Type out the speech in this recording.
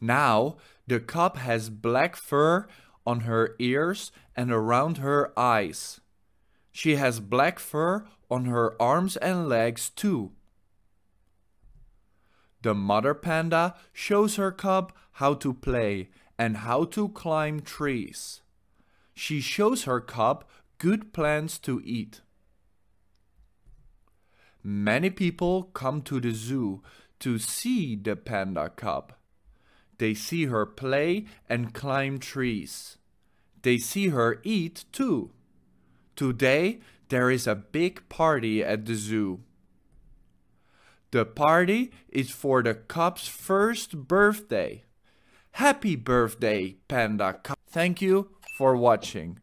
Now the cub has black fur on her ears and around her eyes. She has black fur on her arms and legs too. The mother panda shows her cub how to play and how to climb trees. She shows her cub good plants to eat. Many people come to the zoo to see the panda cub. They see her play and climb trees. They see her eat too. Today there is a big party at the zoo. The party is for the cub's first birthday. Happy birthday, Panda Cub. Thank you for watching.